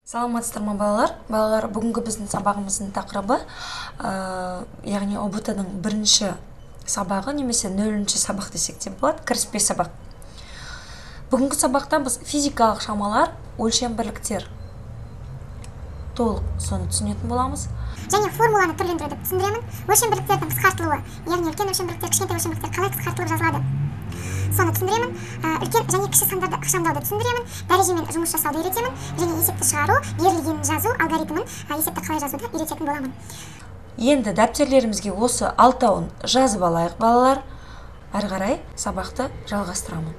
Саламатсыздар ма балалар, бүгінгі біздің сабағымыздың тақырыбы, яғни ОБТ-ның бірінші сабағы немесе 0-ші сабақ десек те болады, кіріспе сабақ. Бүгінгі сабақта біз физикалық шамалар, өлшем бірліктер толық соны түсінетін боламыз. Және формуланы түрлендіріп түсіндіремін. Өлшем бірліктердің қысқартылуы, яғни үлкен өлшем бірліктер, кішкентай өлшем бірліктер қалай қысқартылып жазылады, соны түсіндіремін. Үлкен және кіші сандарды ықшамдауды түсіндіремін. Дәрежемен жұмыс жасауды үйретемін. Және есепті шығару, берілгенін жазу алгоритмін, есепті қалай жазуды үйрететін боламын. Енді дәптерлерімізге осы алтауын жазып алайық балалар. Әрі қарай сабақты жалғастырамын.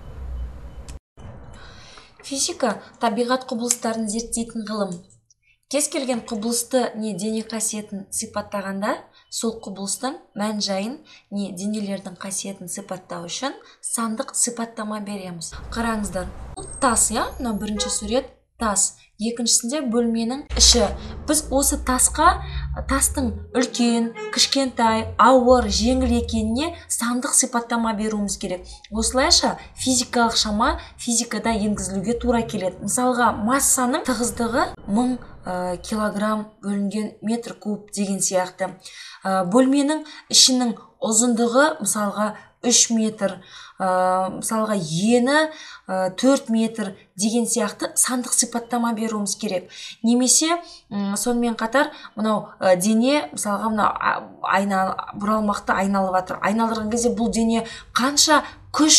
Физика табиғат құбылыстарын зерттейтін ғылым. Кез келген құбылысты не дене қасиетін сипаттағанда, сол құбылыстың мән-жайын не денелердің қасиетін сипаттау үшін сандық сипаттама береміз. Қараңыздар, тас, мынау бірінші сурет тас. Екіншісінде бөлменің іші. Біз осы тастың үлкен, кішкентай, ауыр, жеңіл екеніне сандық сипаттама беруіміз керек. Осылайша физикалық шама физикада енгізілуге тура келеді. Мысалға, массаның тығыздығы 1000 килограмм бөлінген метр куб деген сияқты. Бөлменің ішінің ұзындығы мысалға 3 метр, мысалға ені 4 метр деген сияқты сандық сипаттама беруіміз керек. Немесе сонымен қатар мынау дене, мысалға мынау бұралмақты айналып жатыр. Айналдырған кезде бұл дене қанша күш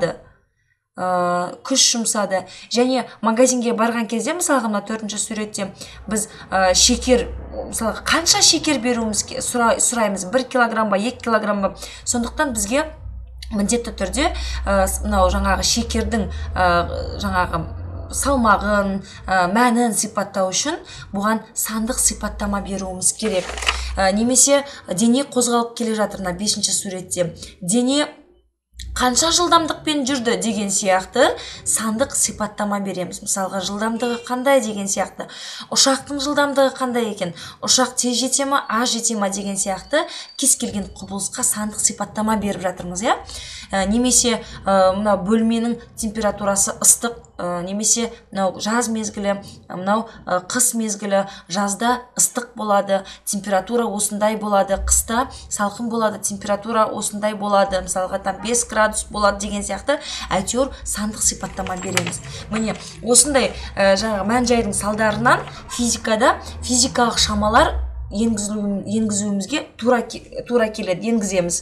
жұмсады. Және магазинге барған кезде, мысалға мына 4-ші суретте біз шекер, мысалға қанша шекер беруіміз сұраймыз, 1 килограмм ба, 2 килограмм ба. Сондықтан бізге міндетті түрде мынау жаңағы шекердің жаңағы салмағын, мәнін сипаттау үшін бұған сандық сипаттама беруіміз керек. Немесе дене қозғалып келе жатыр, 5-ші суретте. Дене қанша жылдамдықпен жүрді деген сияқты сандық сипаттама береміз. Мысалға, жылдамдығы қандай деген сияқты, ұшақтың жылдамдығы қандай екен, ұшақ тез жете ма, аз жете ма деген сияқты кез келген құбылысқа сандық сипаттама беріп жатырмыз. Немесе мынау бөлменің температурасы ыстық, немесе мынау жаз мезгілі, мынау қыс мезгілі. Жазда ыстық болады, температура осындай болады, қыста салқын болады, температура осындай болады, мысалға 5 градус болады деген сияқты әйтеуір сандық сипаттама береміз. Міне осындай жаңағы мән-жайдың салдарынан физикада физикалық шамалар енгізуімізге тура келеді, енгіземіз.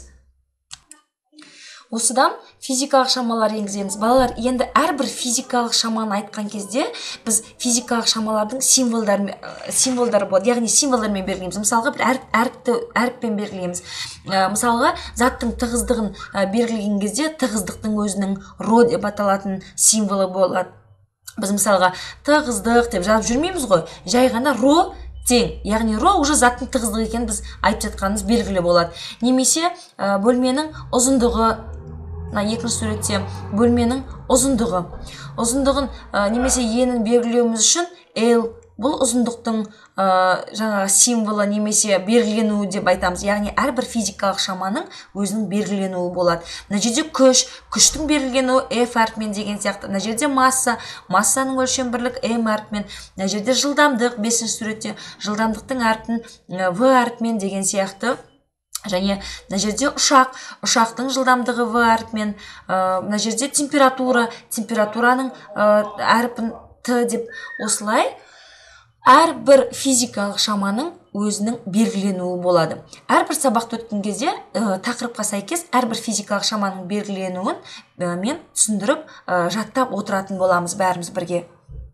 Осыдан физикалық шамалар енгіземіз. Балалар, енді әрбір физикалық шаманы айтқан кезде біз физикалық шамалардың символдары болады, яғни символдармен белгілейміз. Мысалға, бір әріппен белгілейміз. Мысалға, заттың тығыздығын белгілеген кезде тығыздықтың өзінің ро деп аталатын символы болады. Біз мысалға тығыздық деп жазып жүрмейміз ғой, жай ғана ро тең, яғни ро уже заттың тығыздығы екенін біз айтып жатқанымыз белгілі болады. Немесе бөлменің ұзындығы, 2-ші суретте бөлменің ұзындығын немесе енін белгілеуіміз үшін L, бұл ұзындықтың жаңағы символы немесе белгіленуі деп айтамыз. Яғни әрбір физикалық шаманың өзінің белгіленуі болады. Мына жерде күштің белгіленуі F әріпімен деген сияқты. Мына жерде массаның өлшем бірлік M әріпімен. Мына жерде жылдамдық, 5-ші суретте жылдамдықтың әріпін V әріпімен деген сияқты. Және мына жерде ұшақтың жылдамдығы V әріпімен. Мына жерде температураның әріпін T деп. Осылай әрбір физикалық шаманың өзінің белгіленуі болады. Әрбір сабақты өткен кезде тақырыпқа сәйкес әрбір физикалық шаманың белгіленуін мен түсіндіріп жаттап отыратын боламыз бәріміз бірге.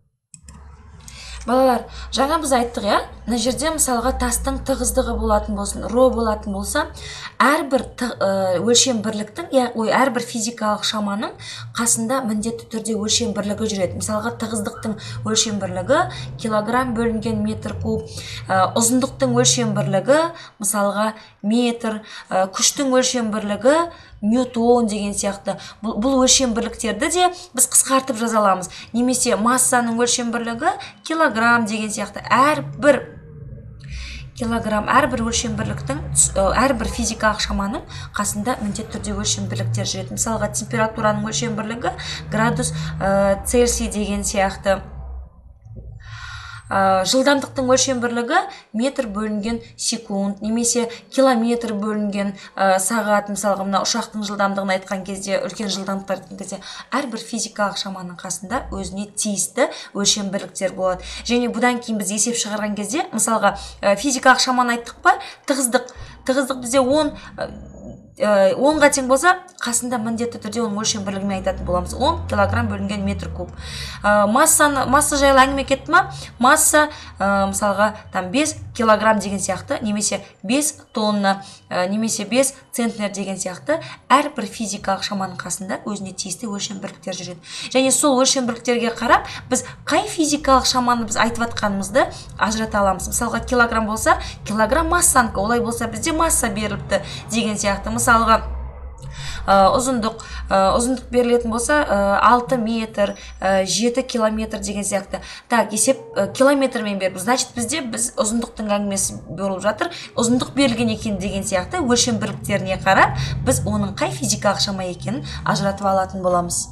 Балалар, жаңа біз айттық, мына жерде мысалға тастың тығыздығы болатын болсын, ро болатын болса, әрбір өлшем бірліктің, әрбір физикалық шаманың қасында міндетті түрде өлшем бірлігі жүреді. Мысалға, тығыздықтың өлшем бірлігі килограмм бөлінген метр куб, ұзындықтың өлшем бірлігі мысалға метр, күштің өлшем бірлігі ньютон деген сияқты. Бұл өлшем бірліктерді де біз қысқартып жаза аламыз. Немесе массаның өлшем бірлігі килограмм деген сияқты. Әрбір килограмм, әрбір өлшем бірліктің, әрбір физикалық шаманың қасында міндетті түрде өлшем бірліктер жүреді. Мысалға, температураның өлшем бірлігі градус Цельсий деген сияқты. жылдамдықтың өлшем бірлігі метр бөлінген секунд немесе километр бөлінген сағат. Мысалға мына ұшақтың жылдамдығын айтқан кезде, үлкен жылдамдықтар айтқан кезде әрбір физикалық шаманың қасында өзіне тиісті өлшем бірліктер болады. Және бұдан кейін біз есеп шығарған кезде, мысалға физикалық шаманы айттық па, тығыздық бізде 10-ға тең болса, қасында міндетті түрде оның өлшем бірлігімен айтатын боламыз. 10 килограмм бөлінген метр куб. Масса жайлы әңгіме кетті ма? Масса мысалға 5 килограмм деген сияқты, немесе 5 тонна, немесе 5 центнер деген сияқты әрбір физикалық шаманың қасында өзіне тиісті өлшем бірліктер жүреді. Және сол өлшем бірліктерге қарап, біз қай физикалық шаманы біз айтып атқанымызды ажырата аламыз. Мысалға килограмм болса, килограмм массанікі, олай болса бізде масса беріліпті деген сияқты. Мысалға ұзындық берілетін болса 6 метр, 7 километр деген сияқты. Так, есеп километрмен беріп, значит біз ұзындықтың әңгімесі болып жатыр. Ұзындық берілген екен деген сияқты өлшем бірліктеріне қарап, біз оның қай физикалық шама екенін ажыратып алатын боламыз.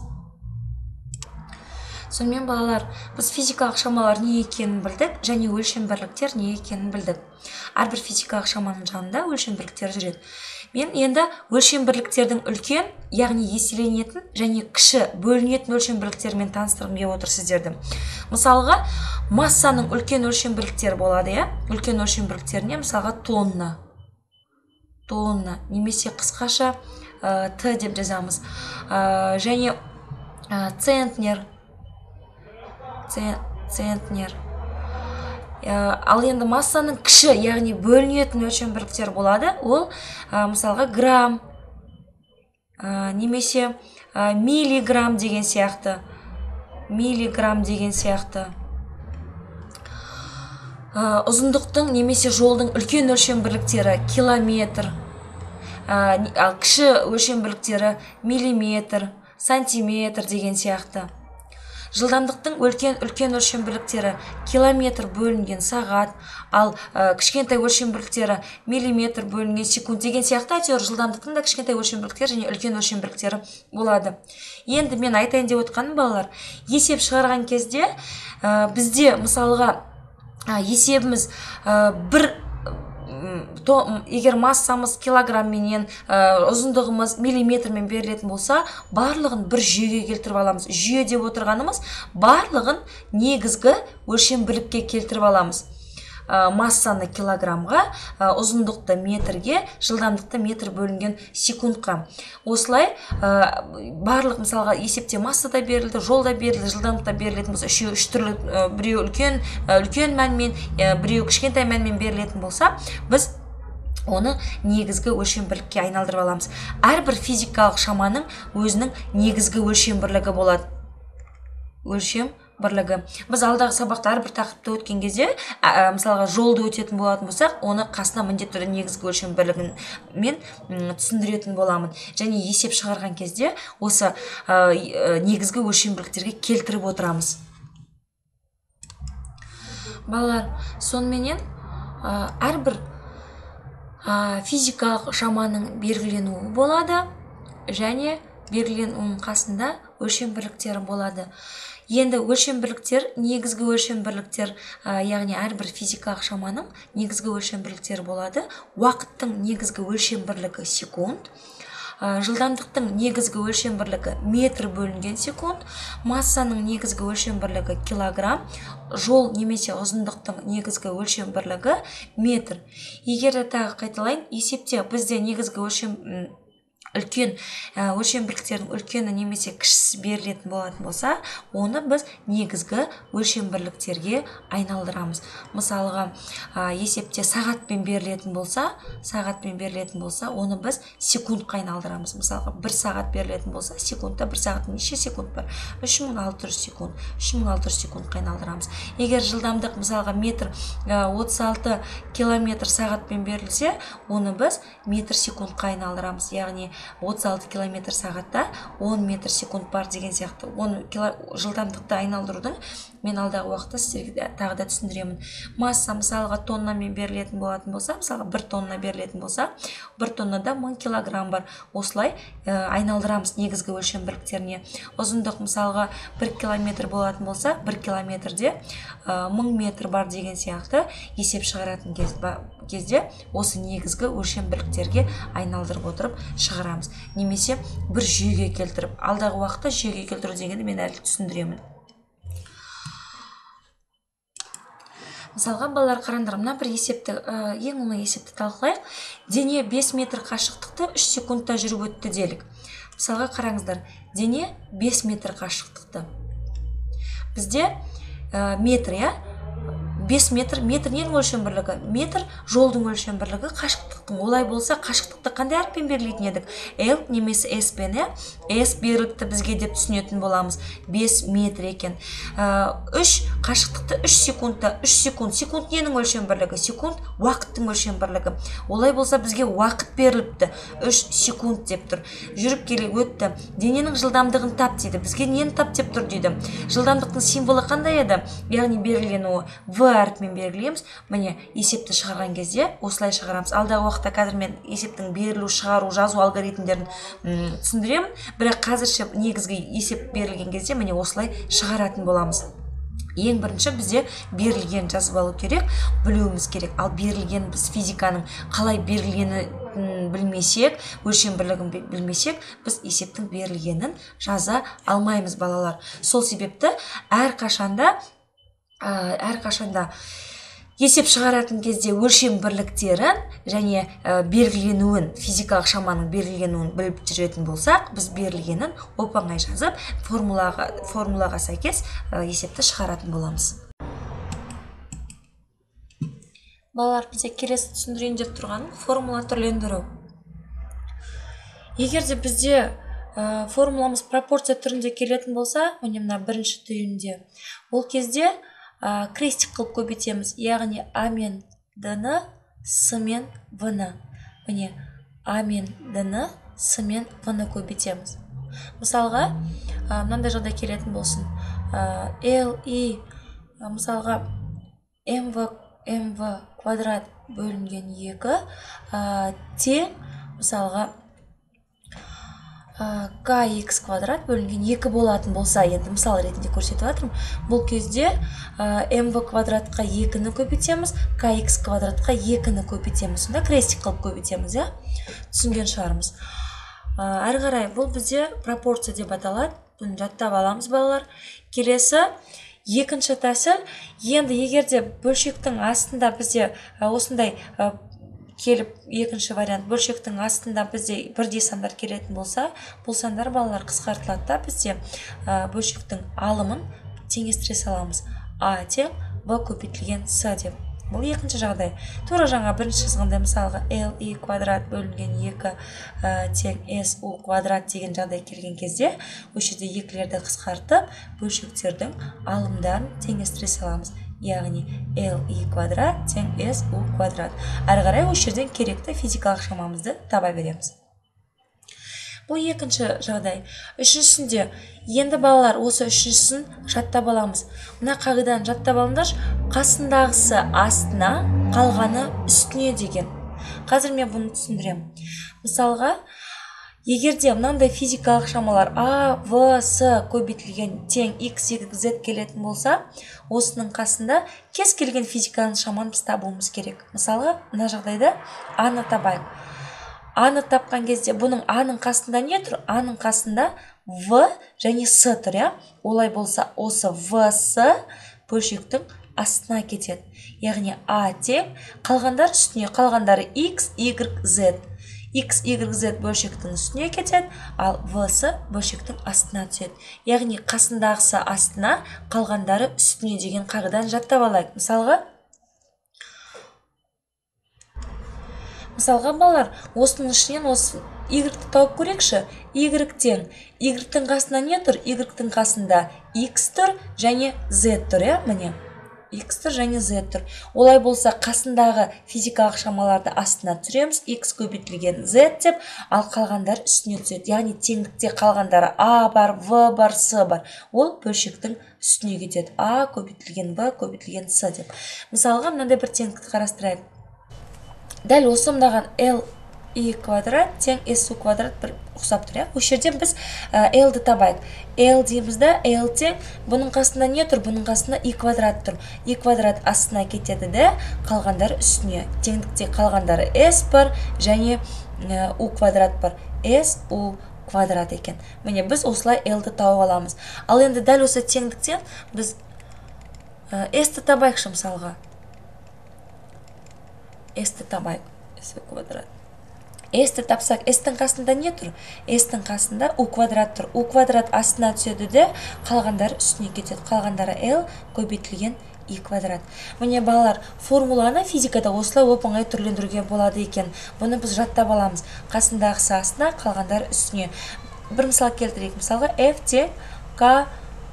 Сонымен балалар, біз физикалық шамалар не екенін білдік, және өлшем бірліктер не екенін білдік. Әрбір физикалық шаманың жанында өлшем бірліктер жүреді. Мен енді өлшем бірліктердің үлкен, яғни еселенетін және кіші бөлінетін өлшем бірліктермен таныстырғым келіп отыр сіздерді. Мысалға, массаның үлкен өлшем бірліктері болады, үлкен өлшем бірліктеріне мысалға тонна, немесе қысқаша Т деп жазамыз. Және центнер. Ал енді массаның кіші, яғни бөлінетін өлшем бірліктер болады. Ол мысалға грамм, немесе миллиграмм деген сияқты. Ұзындықтың немесе жолдың үлкен өлшем бірліктері километр, ал кіші өлшем бірліктері миллиметр, сантиметр деген сияқты. Жылдамдықтың үлкен өлшем бірліктері километр бөлінген сағат, ал кішкентай өлшем бірліктері миллиметр бөлінген секунд деген сияқты. Әйтеуір жылдамдықтың да кішкентай өлшем бірліктері және үлкен өлшем бірліктері болады. Енді мен айтайын деп отқаным балалар, есеп шығарған кезде бізде мысалға есебіміз егер массамыз килограмменен, ұзындығымыз миллиметрмен берілетін болса, барлығын бір жүйеге келтіріп аламыз. Жүйе деп отырғанымыз барлығын негізгі өлшем бірлікке келтіріп аламыз. Массаны килограммға, ұзындықты метрге, жылдамдықты метр бөлінген секундқа. Осылай барлық мысалға есепте масса да берілді, жол да берілді, жылдамдықта берілетін болса, үш түрлі, біреу үлкен мәнмен, біреу кішкентай мәнмен берілетін болса, біз оны негізгі өлшем бірлікке айналдырып аламыз. Әрбір физикалық шаманың өзінің негізгі өлшем бірлігі болады. Өлшем бірлігі. Біз алдағы сабақта әрбір тақырыпты өткен кезде, мысалға жолды өтетін болатын болсақ, оны қасына міндетті түрде негізгі өлшем бірлігін мен түсіндіретін боламын. Және есеп шығарған кезде осы негізгі өлшем бірліктерге келтіріп отырамыз. Балалар, сонымен әрбір физикалық шаманың белгіленуі болады, және белгіленуінің қасында өлшем бірліктері болады. Енді өлшем бірліктер, негізгі өлшем бірліктер, яғни әрбір физикалық шаманың негізгі өлшем бірліктері болады. Уақыттың негізгі өлшем бірлігі секунд, жылдамдықтың негізгі өлшем бірлігі метр бөлінген секунд, массаның негізгі өлшем бірлігі килограмм, жол немесе ұзындықтың негізгі өлшем бірлігі метр. Егер де тағы қайталайын, есепте бізде негізгі үлкен өлшем бірліктердің үлкені немесе кішісі берілетін болатын болса, оны біз негізгі өлшем бірліктерге айналдырамыз. Мысалға, есепте сағатпен берілетін болса, оны біз секундқа айналдырамыз. Мысалға, 1 сағат берілетін болса, секундта 1 сағаттың неше секунд бар? 3600 секунд. 3600 секундқа айналдырамыз. Егер жылдамдық, мысалға, метр 36 километр сағатпен берілсе, оны біз метр секундқа айналдырамыз. Яғни 36 км сағатта 10 метр секунд бар деген сияқты. 10 жылдамдықты айналдырудың мен алдағы уақытта сіздерге тағы да түсіндіремін. Масса мысалға тоннамен берілетін болатын болса, мысалға 1 тонна берілетін болса, 1 тоннада 1000 килограмм бар. Осылай айналдырамыз негізгі өлшем бірліктеріне. Ұзындық мысалға 1 километр болатын болса, 1 километрде 1000 метр бар деген сияқты есеп шығаратын кезде осы негізгі өлшем бірліктерге айналдырып отырып шығарамыз. Немесе бір жүйеге келтіріп, алдағы уақытта жүйеге келтіру дегенді мен әлі түсіндіремін. Мысалға, балалар қараңдар, мына бір есепті, ең оңай есепті талқылайық. Дене 5 метр қашықтықты 3 секундта жүріп өтті делік. Мысалға қараңыздар, дене 5 метр қашықтықты. Бізде метр, 5 метр, метр ненің өлшем бірлігі? Метр жолдың өлшем бірлігі қашықтықтың. Олай болса, қашықтықты қандай әріппен берілетін едік? L немесе S пен, S беріліпті бізге деп түсінетін боламыз. 5 метр екен. 3 қашықтықты 3 секундта, 3 секунд. Секунд ненің өлшем бірлігі? Секунд уақыттың өлшем бірлігі. Олай болса, бізге уақыт беріліпті. 3 секунд деп тұр. Жүріп келе өтті. Дененің жылдамдығын тап дейді. Бізге нені тап деп тұр дейді. Жылдамдықтың символы қандай еді? Яғни берілгені V әріпімен белгілейміз. Міне есепті шығарған кезде осылай шығарамыз. Алдағы уақытта қазір мен есептің берілу, шығару, жазу алгоритмдерін түсіндіремін. Бірақ қазірше негізгі есеп берілген кезде міне осылай шығаратын боламыз. Ең бірінші бізде берілген жазып алу керек, білуіміз керек. Ал берілген біз физиканың қалай берілгені білмесек, өлшем бірлігін білмесек, біз есептің берілгенін жаза алмаймыз балалар. Сол себепті әрқашанда есеп шығаратын кезде өлшем бірліктерін және белгіленуін, физикалық шаманың белгіленуін біліп жүретін болсақ, біз берілгенін оп-оңай жазып, формулаға сәйкес есепті шығаратын боламыз. Балалар, бізде келесі түсіндірейін деп тұрғаным формула түрлендіру. Егер де бізде формуламыз пропорция түрінде келетін болса, мына бірінші түйінде, ол кезде крестик қылып көбейтеміз, яғни А мен Д-ны С мен В-ны. Міне, А мен Д-ны С мен В-ны көбейтеміз. Мысалға, мынандай жағдай келетін болсын. L-I, мысалға, MV квадрат бөлінген 2 тең, мысалға, kx квадрат бөлінген 2 болатын болса, енді мысал ретінде көрсетіп жатырмын. Бұл кезде mv квадратқа 2-ні көбейтеміз, kx квадратқа 2-ні көбейтеміз. Сонда крестик қылып көбейтеміз, түсінген шығармыз. Әрі қарай бұл бізде пропорция деп аталады. Бұны жаттап аламыз балалар. Келесі екінші тәсіл, енді егерде бөлшектің астында бізде осындай келіп, екінші вариант, бөлшектің астында бізде бірдей сандар келетін болса, бұл сандар балалар қысқартылады да, бізде бөлшектің алымын теңестіре саламыз. А тең В көбейтілген С деп. Бұл екінші жағдай. Тура жаңа бірінші жазғандай, мысалға L-I квадрат бөлінген 2 тең S-U квадрат деген жағдай келген кезде, осы жерде екілерді қысқартып, бөлшектердің алымдарын теңестіре саламыз. Яғни L-I квадрат тең S-U квадрат. Әрі қарай осы жерден керекті физикалық шамамызды таба береміз. Бұл екінші жағдай. Үшіншісінде, енді балалар осы үшіншісін жаттап аламыз. Мына қағиданы жаттап алыңдар, қасындағысы астына, қалғаны үстіне деген. Қазір мен бұны түсіндірем. Мысалға, егерде мынандай физикалық шамалар А, В, С көбейтілген тең X, Y, Z келетін болса, осының қасында кез келген физиканың шаманы біз табуымыз керек. Мысалға, мына жағдайда А-ны табайық. А-ны тапқан кезде бұның А-ның қасында не тұр? А-ның қасында В және С тұр, Олай болса, осы В, С бөлшектің астына кетеді. Яғни А тең, қалғандар үстіне, қалғандары X, Y, Z. X, Y, Z бөлшектің үстіне кетеді, ал В, С бөлшектің астына түседі. Яғни қасындағысы астына, қалғандары үстіне деген қағиданы жаттап алайық. Мысалға балалар, осының ішінен осы Y-ті тауып көрекші. Y тең. Y-тің қасында не тұр? Y-тің қасында X тұр және Z тұр, міне. x тұр және z тұр. Олай болса қасындағы физикалық шамаларды астына түсіреміз, x көбейтілген z деп, ал қалғандар үстіне түседі. Яғни теңдікте қалғандары a бар, v бар, s бар. Ол бөлшектің үстіне кетеді. a көбейтілген v көбейтілген s деп. Мысалға мынандай бір теңдікті қарастырайық. Дәл осы мынаған l и квадрат тең su квадрат бір ұқсап тұр. Осы жерден біз l-ді табайық. L дейміз да, l тең, бұның қасында не тұр? Бұның қасында и квадрат тұр. И квадрат астына кетеді де, қалғандары үстіне. Теңдікте қалғандары s бар және u квадрат бар. s u квадрат екен. Міне біз осылай l-ді тауып аламыз. Ал енді дәл осы теңдіктен біз s-ті табайықшы мысалға. S-ті табайық. s квадрат. S-ті тапсақ, S-тің қасында не тұр? S-тің қасында U квадрат тұр. U квадрат астына түседі де, қалғандары үстіне кетеді. Қалғандары L көбейтілген I квадрат. Міне балалар, формуланы физикада осылай оп-оңай түрлендіруге болады екен. Бұны біз жаттап аламыз. Қасындағысы астына, қалғандары үстіне. Бір мысал келтірейік. Мысалға F тең K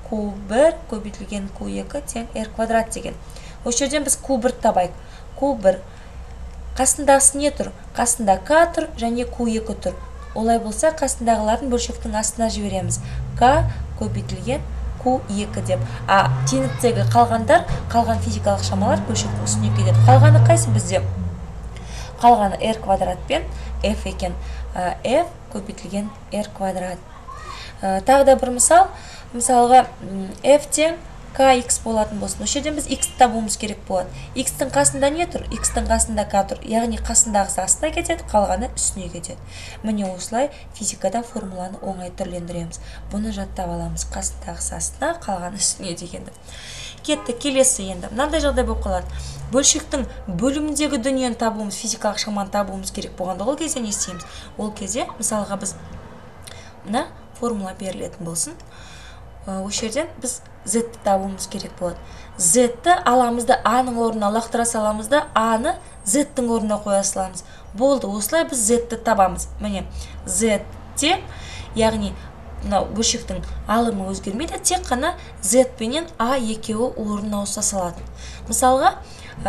Q1 көбейтілген Q2 тең R квадрат деген. Осы жерден біз Q1 табайық. Q1 қасындағысы не тұр? Қасында К тұр және Q2 тұр. Олай болса, қасындағылардың бөлшектің астына жібереміз. К көбейтілген Q2 деп. А теңдіктегі қалғандар, қалған физикалық шамалар бөлшектің үстіне кетеді. Қалғаны қайсы бізде? Қалғаны R квадрат пен F екен. F көбейтілген R квадрат. Тағы да бір мысал. Мысалға F тең kx болатын болсын. Осы жерден біз x табуымыз керек болады. X-тің қасында не тұр? X-тің қасында k тұр. Яғни қасындағысы астына кетеді, қалғаны үстіне кетеді. Міне осылай физикада формуланы оңай түрлендіреміз. Бұны жаттап аламыз. Қасындағысы астына, қалғаны үстіне дегенді. Кетті, келесі енді. Мынандай жағдай болып қалады. Бөлшектің бөліміндегі дүниені табуымыз, физикалық шаманы табуымыз керек болғанда ол кезде не істейміз? Ол кезде, мысалға біз мына формула берілетін болсын. Осы жерден біз z-ті табуымыз керек болады. Z-ті аламыз да a-ның орнына лақтыра саламыз да a-ны z-тің орнына қоя саламыз. Болды, осылай біз z-ті табамыз. Міне, z тең, яғни бөлшектің алымы өзгермейді, тек қана z пенен a екеуі орнына ауыса салады. Мысалға,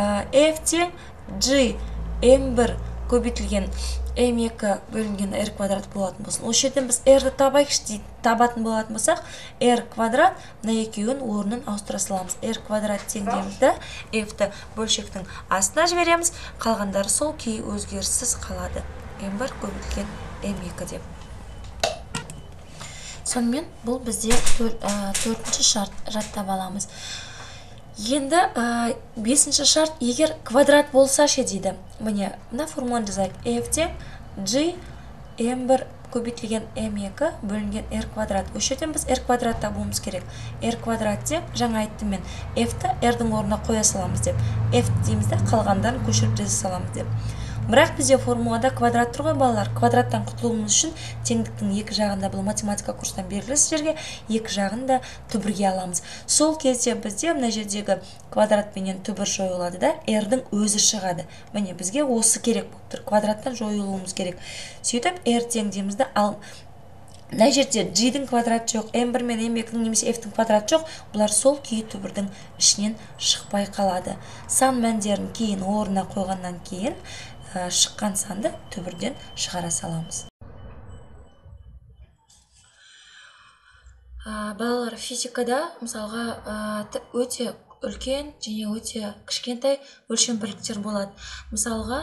f тең g m1 көбейтілген m2 бөлінген r квадрат болатын болсын. Осы жерден біз r-ді табатын болатын болсақ, r квадрат мына екеуін орнын ауыстыра саламыз. r квадрат тең деймізді, f-ті бөлшектің астына жібереміз, қалғандары сол күйі өзгеріссіз қалады. m1 көбейтілген m2 деп. Сонымен бұл бізде төртінші шарт жаттап аламыз. Енді 5-ші шарт, егер квадрат болса ше дейді. Міне, мына формуланы жазайық. F тең g m1 көбейтілген m2 бөлінген r квадрат. Осы жерден біз r квадрат табуымыз керек. r квадрат тең, жаңа айттым мен, f-ті r-дің орнына қоя саламыз деп. F деймізді, қалғандарын көшіріп жаза саламыз деп. Бірақ бізде формулада квадрат тұр ғой балалар. Квадраттан құтылуымыз үшін теңдіктің екі жағында, бұл математика курстан белгілі сіздерге, екі жағын да түбірге аламыз. Сол кезде бізде мына жердегі квадрат пенен түбір жойылады да, r-дің өзі шығады. Міне бізге осы керек болып тұр. Квадраттан жойылуымыз керек. Сөйтіп r тең деймізді, ал мына жерде g-дің квадраты жоқ, m1 мен m2-дің немесе f-дің квадраты жоқ, бұлар сол күйі түбірдің ішінен шықпай қалады. Сан мәндерін кейін орнына қойғаннан кейін шыққан санды түбірден шығара саламыз. Балалар, физикада мысалға өте үлкен және өте кішкентай өлшем бірліктер болады. Мысалға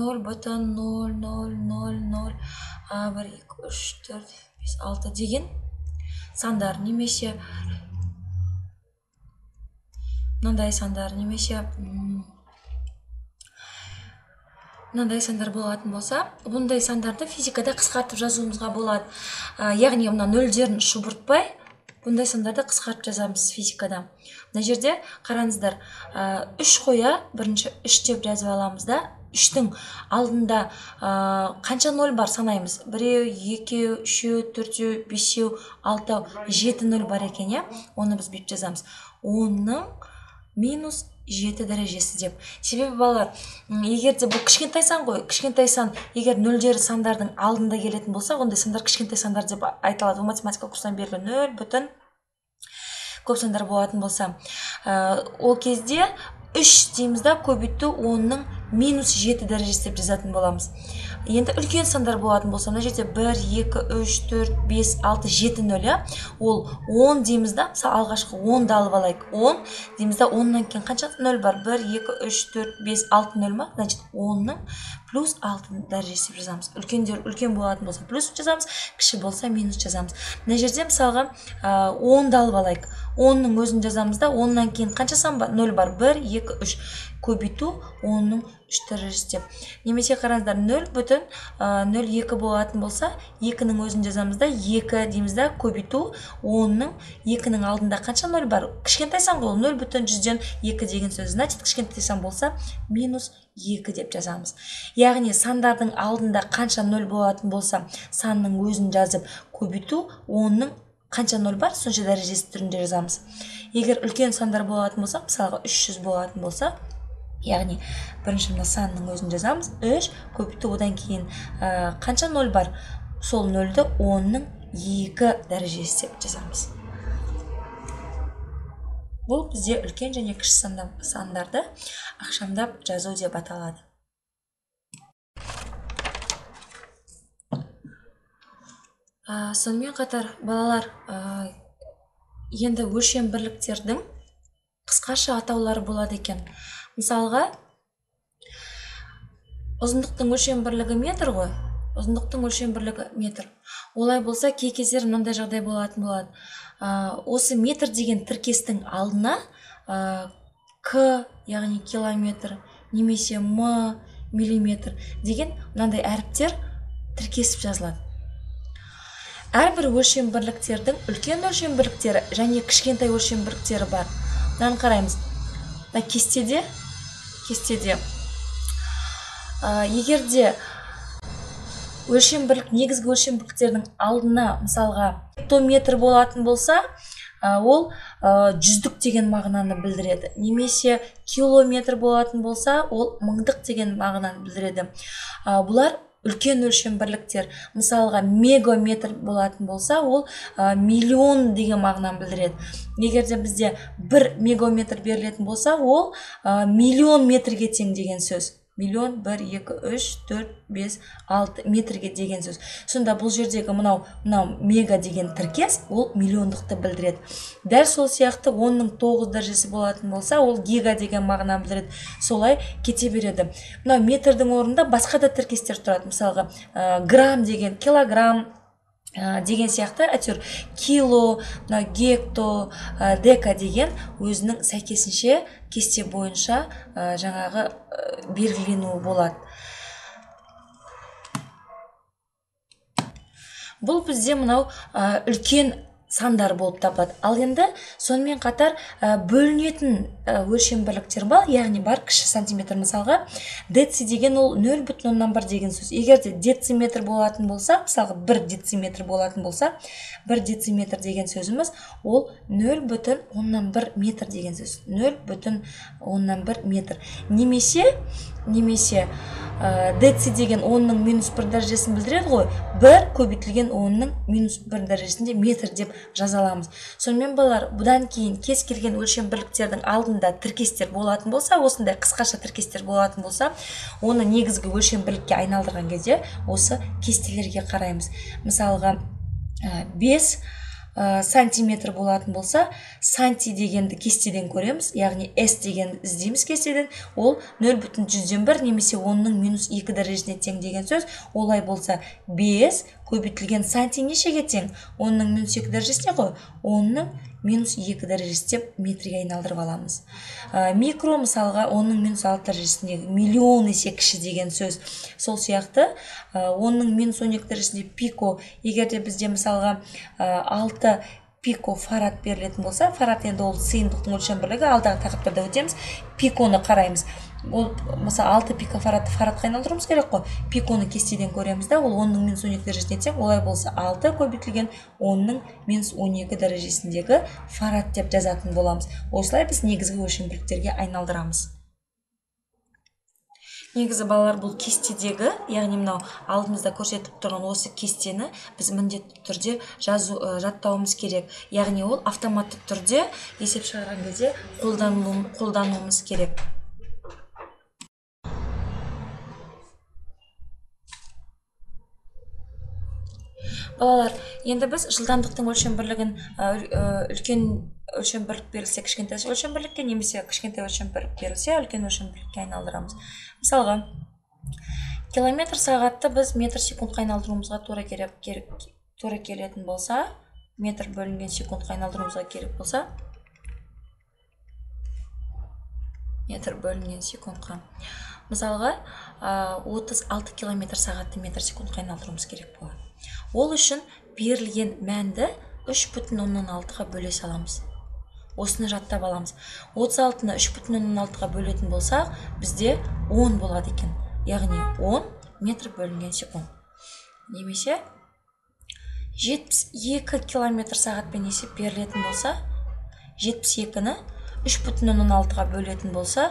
0,0000 1, 2, 3, 4, 5, 6 деген сандар немесе мынандай сандар немесе мынандай сандар болатын болса, бұндай сандарды физикада қысқартып жазуымызға болады. Яғни мына нөлдерін шұбыртпай, бұндай сандарды қысқартып жазамыз физикада. Мына жерде қараңыздар, 3 қоя, бірінші 3 деп жазып аламыз да, 3-тің алдында қанша 0 бар санаймыз. 1, 2, 3, 4, 5, 6, 7 0 бар екен, я? Оны біз беп жазамыз. 10-ның минус 7 дәрежесі деп. Себебі балалар, егер де бұл кішкентай сан ғой, кішкентай сан, егер нөлдері сандардың алдында келетін болса, ондай сандар кішкентай сандар деп айтылады. Математика курсынан белгілі 0 бүтін көп сандар болатын болса, ол кезде 3 дейміз да, көбейту 10-ның минус 7 дәрежесі деп жазатын боламыз. Енді үлкен сандар болатын болса, мына жерде 1, 2, 3, 4, 5, 6, 7 0, ол 10 дейміз да, алғашқы 10-ды алып алайық. 10 дейміз да, 10-нан кейін қанша 0 бар? 1, 2, 3, 4, 5, 6 0 ма? Значит, 10-ның плюс 6 дәрежесі жазамыз. Үлкен болатын болса плюс жазамыз, кіші болса минус жазамыз. Мына жерде мысалға 10-ды алып алайық. 10-ның өзін жазамыз да, 10-нан кейін қанша сан бар? 0 бар. 1, 2, 3. Көбейту 10-ның 3 дәрежесі. Немесе қараңыздар 0,02 болатын болса, 2-нің өзін жазамыз да, 2 дейміз да, көбейту 10-ның 2-нің алдында қанша 0 бар? Кішкентай сан ғой, 0,2 деген сөз. Значит, кішкентай сан болса минус 2 деп жазамыз. Яғни сандардың алдында қанша 0 болатын болса, санның өзін жазып, көбейту 10-ның қанша 0 бар, сонша дәрежесі түрінде жазамыз. Егер үлкен сандар болатын болса, мысалға 300 болатын болса, яғни бірінші мына санның өзін жазамыз, 3 көбейту одан кейін қанша 0 бар, сол 0-ді 10-ның 2 дәрежесі деп жазамыз. Бұл бізде үлкен және кіші сандарды ақшамдап жазу деп аталады. Сонымен қатар балалар, енді өлшем бірліктердің қысқаша атаулары болады екен. Мысалға, ұзындықтың өлшем бірлігі метр ғой, ұзындықтың өлшем бірлігі метр. Олай болса, кей кездер мынандай жағдай болатын болады. Осы метр деген тіркестің алдына к, яғни километр, немесе м, миллиметр деген мынандай әріптер тіркесіп жазылады. Әрбір өлшем бірліктердің үлкен өлшем бірліктері және кішкентай өлшем бірліктері бар. Мынаны қараймыз. Кестеде егерде өлшем бірлік, негізгі өлшем бірліктердің алдына мысалға гектометр болатын болса, ол жүздік деген мағынаны білдіреді. Немесе километр болатын болса, ол мыңдық деген мағынаны білдіреді. Бұлар үлкен өлшем бірліктер. Мысалға мегаметр болатын болса, ол миллион деген мағынаны білдіреді. Егерде бізде 1 мегаметр берілетін болса, ол миллион метрге тең деген сөз. Миллион 1, 2, 3, 4, 5, 6 метрге деген сөз. Сонда бұл жердегі мынау мега деген тіркес, ол миллиондықты білдіреді. Дәл сол сияқты 10-ның 9 дәрежесі болатын болса, ол гига деген мағынаны білдіреді. Солай кете береді. Мынау метрдің орнында басқа да тіркестер тұрады. Мысалға, грамм деген, килограмм деген сияқты, әйтеуір кило, гекто, дека деген өзінің сәйкесінше кесте бойынша жаңағы белгіленуі болады. Бұл бізде мынау үлкен сандар болып табылады. Ал енді сонымен қатар бөлінетін өлшем бірліктер бар, яғни бар кіші сантиметр. Мысалға, деци деген ол 0,1 деген сөз. Егерде дециметр болатын болса, мысалға 1 дециметр болатын болса, 1 дециметр деген сөзіміз ол 0,1 метр деген сөз. 0,1 метр. Немесе деци деген 10-ның минус 1 дәрежесін білдіреді ғой, 1 көбейтілген 10-ның минус 1 дәрежесінде метр деп жазаламыз. Сонымен балалар, бұдан кейін кез келген өлшем бірліктердің алдында тіркестер болатын болса, осындай қысқаша тіркестер болатын болса, оны негізгі өлшем бірлікке айналдырған кезде осы кестелерге қараймыз. Мысалға, 5 сантиметр болатын болса, санти дегенді кестеден көреміз, яғни S деген іздейміз кестеден, ол 0,1 немесе 10-ның минус 2 дәрежесіне тең деген сөз. Олай болса, 5 көбейтілген санти нешеге тең? 10-ның минус 2 дәрежесіне ғой, 10-ның минус 2 дәрежесі деп метрге айналдырып аламыз. Микро, мысалға, 10-ның минус 6 дәрежесіндегі миллион есе кіші деген сөз. Сол сияқты, 10-ның минус 12 дәрежесінде пико, егерде бізде мысалға 6 пико фарад берілетін болса, фарад енді ол сыйымдықтың өлшем бірлігі, алдағы тақырыптарда өтеміз, пиконы қараймыз. Ол, мысалы, 6 пикофарадты фарадқа айналдыруымыз керек қой. Пиконы кестеден көреміз да, ол 10-ның минус 12 дәрежесіне тең. Олай болса, 6 көбейтілген 10-ның минус 12 дәрежесіндегі фарад деп жазатын боламыз. Осылай біз негізгі өлшем бірліктерге айналдырамыз. Негізі балалар бұл кестедегі, яғни мынау алдымызда көрсетіп тұрған осы кестені біз міндетті түрде жаттауымыз керек. Яғни ол автоматты түрде есеп шығарған кезде қолдануымыз керек. Балалар, енді біз жылдамдықтың өлшем бірлігін үлкен өлшем бірлік берілсе кішкентай өлшем бірлікке, немесе кішкентай өлшем бірлік берілсе үлкен өлшем бірлікке айналдырамыз. Мысалға, километр сағатты біз метр секундқа айналдыруымызға тура келетін болса, метр бөлінген секундқа айналдыруымызға керек болса, метр бөлінген секундқа. Мысалға, 36 километр сағатты метр секундқа айналдыруымыз керек болады. Ол үшін берілген мәнді 3,6-ға бөле саламыз. Осыны жаттап аламыз. 36-ны 3,6-ға бөлетін болсақ, бізде 10 болады екен. Яғни 10 метр бөлінген секунд. Немесе 72 километр сағатпен есеп берілетін болса, 72-ні 3,6-ға бөлетін болсақ,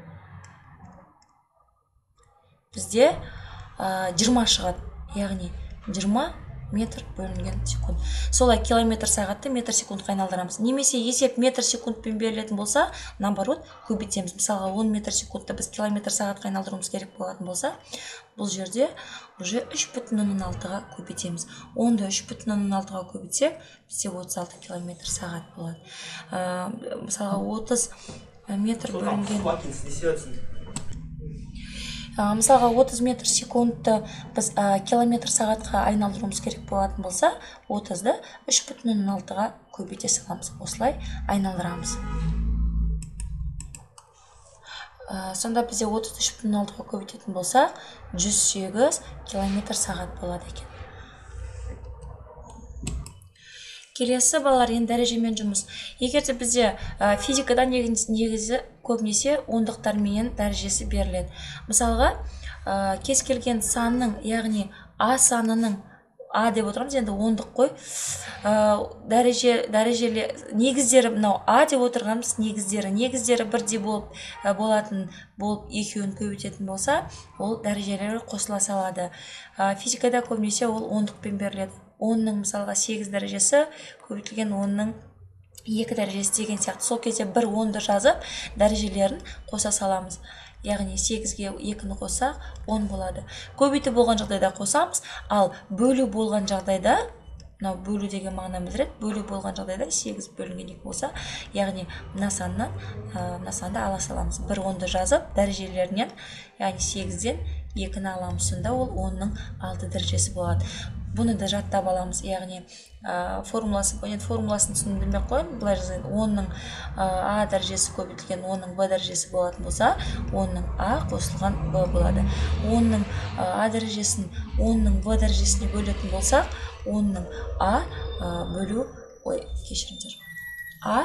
бізде 20 шығады. Яғни 20 метр бөлінген секунд. Солай километр сағатты метр секундқа айналдырамыз. Немесе есеп метр секундпен берілетін болса, наоборот, көбейтеміз. Мысалға 10 метр секундты біз километр сағатқа айналдыруымыз керек болатын болса, бұл жерде уже 3,6-ға көбейтеміз. 10-ды 3,6-ға көбейтсек, бізде 36 километр сағат болады. Мысалға 30 метр бөлінген. Мысалға 30 метр секундты біз километр сағатқа айналдыруымыз керек болатын болса, 30-ды 3,6-ға көбейте саламыз. Осылай айналдырамыз. Сонда бізде 33,6-ға көбейтетін болса, 108 километр сағат болады екен. Келесі балалар, енді дәрежемен жұмыс. Егерде бізде физикада негізі көбінесе ондықтар менен дәрежесі беріледі. Мысалға, кез келген санның, яғни А санының, А деп отырамыз, енді ондық қой, дәрежелі негіздері, мынау А деп отырғанымыз негіздері бірдей болатын болып екеуін көбейтетін болса, ол дәрежелері қосыла салады. Физикада көбінесе ол ондықпен беріледі. 10-ның мысалға 8 дәрежесі көбейтілген 10-ның 2 дәрежесі деген сияқты. Сол кезде бір 10-ды жазып, дәрежелерін қоса саламыз. Яғни 8-ге 2-ні қоссақ 10 болады. Көбейту болған жағдайда қосамыз, ал бөлу болған жағдайда, мынау бөлу деген мағына білдіреді, бөлу болған жағдайда 8 бөлінген 2 болса, яғни мына санды ала саламыз. Бір 10-ды жазып, дәрежелерінен, яғни 8-ден 2-ні аламыз. Сонда ол 10-ның 6 дәрежесі болады. Бұны да жаттап аламыз, яғни формуласын түсіндірмей қойын, бұлай жазайын, 10-ның А дәрежесі көбейтілген 10-ның Б дәрежесі болатын болса, 10-ның А қосылған Б болады. 10-ның А дәрежесін 10-ның Б дәрежесіне бөлетін болсақ, 10-ның А бөлу, кешіріңдер, А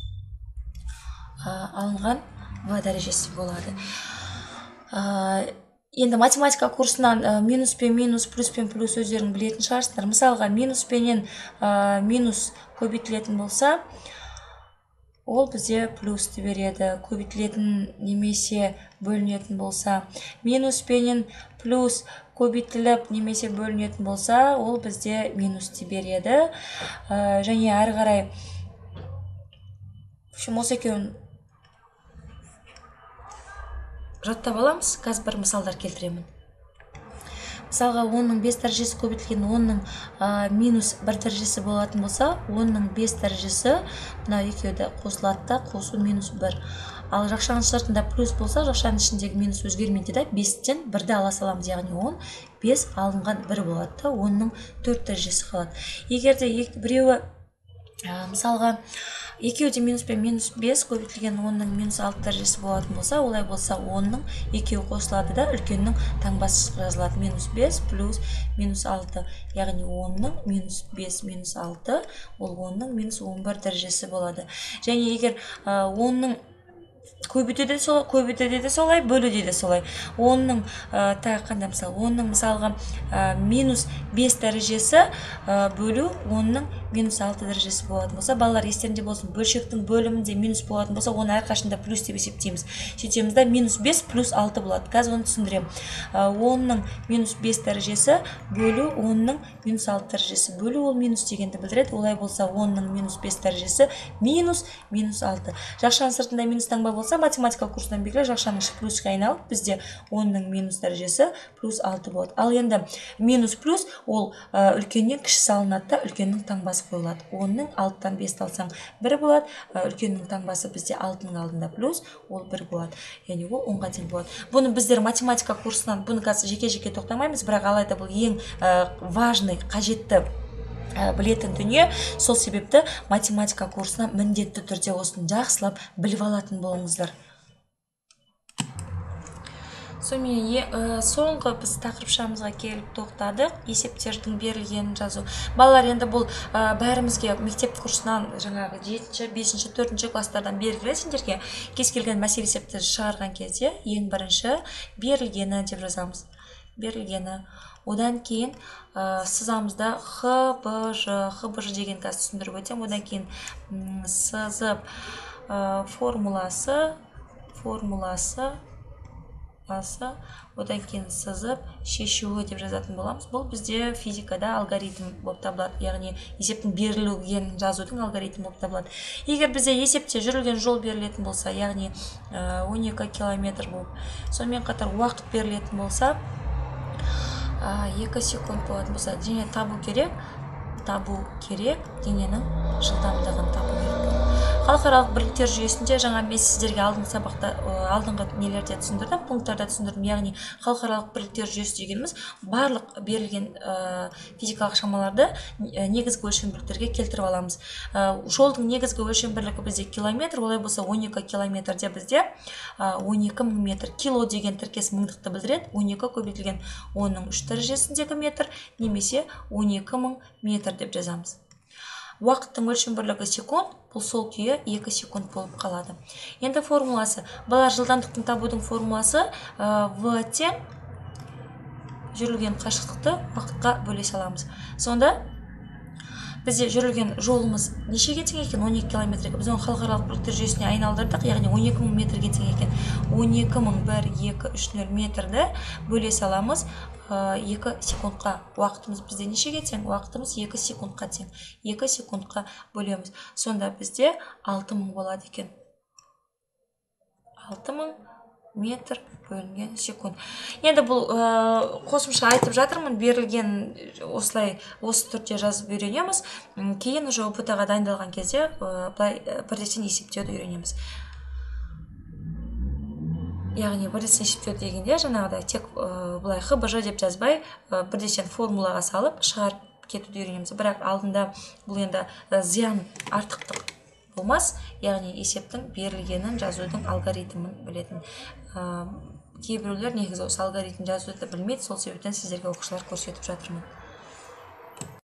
алынған В дәрежесі болады. Енді математика курсынан минус пен минус, плюс пен плюс өздерің білетін шығарсыздар. Мысалға, минус пенен минус көбейтілетін болса, ол бізде плюсты береді. Көбейтілетін немесе бөлінетін болса, минус пенен плюс көбейтіліп немесе бөлінетін болса, ол бізде минусты береді. Және әрі қарай осы екеуін жаттап аламыз. Қазір бір мысалдар келтіремін. Мысалға, 10-ның 5 дәрежесі көбейтілген 10-ның минус 1 дәрежесі болатын болса, 10-ның 5 дәрежесі мына екеуді қосылады да, қосу минус 1. Ал жақшаның шартында плюс болса, жақшаның ішіндегі минус өзгермейді да, 5-тен 1-ді ала саламыз, яғни 10, 5 алынған 1 болады да, 10-ның 4 дәрежесі қалады. Егерде біреуі, мысалға, екеуде минус пен минус 5 көбейтілген 10-ның минус 6 дәрежесі болатын болса, олай болса 10-ның екеуі қосылады да, үлкеннің таңбасы жазылады. Минус 5 плюс минус 6, яғни 10-ның минус 5 минус 6, ол 10-ның минус 11 дәрежесі болады. Және егер 10-ның көбейтуде де солай, бөлуде де солай. 10-ның қандай мысалы 10-ның мысалға минус 5 дәрежесі бөлу 10-ның минус 6 дәрежесі болатын болса, балалар естерінде болсын, бөлшектің бөлімінде минус болатын болса, оны әрқашанда плюс деп есептейміз. Сөйтеміз да минус 5 плюс 6 болады. Қазір оны түсіндірем. 10-ның минус 5 дәрежесі бөлу 10-ның минус 6 дәрежесі. Бөлу ол минус дегенді білдіреді. Олай болса 10-ның минус 5 дәрежесі минус 6. Жақшаның сыртында минус таңба болса, математикалық курстан белгілі, жақшаның іші плюсқа айналып, бізде 10-ның минус дәрежесі плюс 6 болады. Ал енді минус плюс ол үлкеннен кіші салынады да, үлкеннің таңбасы қойылады. 10-ның 6-тан 5 алсаң 1 болады, үлкеннің таңбасы бізде 6-ның алдында плюс, ол 1 болады. Яғни ол 10-ға тең болады. Бұны біздер математика курсынан, бұны қазір жеке-жеке тоқтамаймыз, бірақ алайда бұл ең важный, қажетті білетін дүние. Сол себепті математика курсына міндетті түрде осыны жақсылап біліп алатын болыңыздар. Сонымен соңғы біз тақырыпшамызға келіп тоқтадық. Есептердің берілгенін жазу. Балалар, енді бұл бәрімізге мектеп курсынан жаңағы 7-ші, 5-ші, 4-ші класстардан белгілі. Сендерге кез келген мәселе есепті шығарған кезде ең бірінші берілгені деп жазамыз. Берілгені. Одан кейін сызамызда ХБЖ деген қазір түсіндіріп өтем. Одан кейін сызып формуласы, одан кейін сызып шешуі деп жазатын боламыз. Бұл бізде физикада алгоритм болып табылады. Яғни есептің берілген жазудың алгоритм болып табылады. Егер бізде есепте жүрілген жол берілетін болса, яғни 12 километр болып, сонымен қатар уақыт берілетін болса, 2 секунд болатын болса, дене табу керек, дененің жылдамдығын табу керек. Халықаралық бірліктер жүйесінде жаңа мен сіздерге алдыңғы сабақта алдыңғы нелерде түсіндірдім, пункттарда түсіндірдім. Яғни халықаралық бірліктер жүйесі дегеніміз барлық берілген физикалық шамаларды негізгі өлшем бірліктерге келтіріп аламыз. Жолдың негізгі өлшем бірлігі бізде километр, олай болса 12 километрде бізде 12 мың метр. Кило деген тіркес мыңдықты білдіреді. 12 көбейтілген 10-ның 3 дәрежесіндегі метр немесе 12 мың метр деп жазамыз. Уақыттың өлшем бірлігі секунд, бұл сол күйі 2 секунд болып қалады. Енді формуласы. Балалар, жылдамдықтың табудың формуласы V тең жүрілген қашықтықты уақытқа бөле саламыз. Сонда бізде жүрілген жолымыз нешеге тең екен? 12 километрге. Біз оны халықаралық бірліктер жүйесіне айналдырдық, яғни 12 мың метрге тең екен. 12 мың 1, 2, 3 метрді бөле саламыз 2 секундқа. Уақытымыз бізде нешеге тең? Уақытымыз 2 секундқа тең. 2 секундқа бөлеміз. Сонда бізде 6 мың болады екен. 6 мың метр бөлінген секунд. Енді бұл қосымша айтып жатырмын, берілген осылай осы түрде жазып үйренеміз. Кейін уже ұбт-ға дайындалған кезде бірден есептеуді үйренеміз. Яғни бірден есептеу дегенде жаңағыдай тек бұлай ХБЖ деп жазбай, бірден формулаға салып шығарып кетуді үйренеміз. Бірақ алдында бұл енді зиян артықтық болмас, яғни есептің берілгенін жазудың алгоритмін білетін. Кейбіреулер негізі осы алгоритм жазуды білмейді, сол себептен сіздерге оқушылар көрсетіп жатырмын.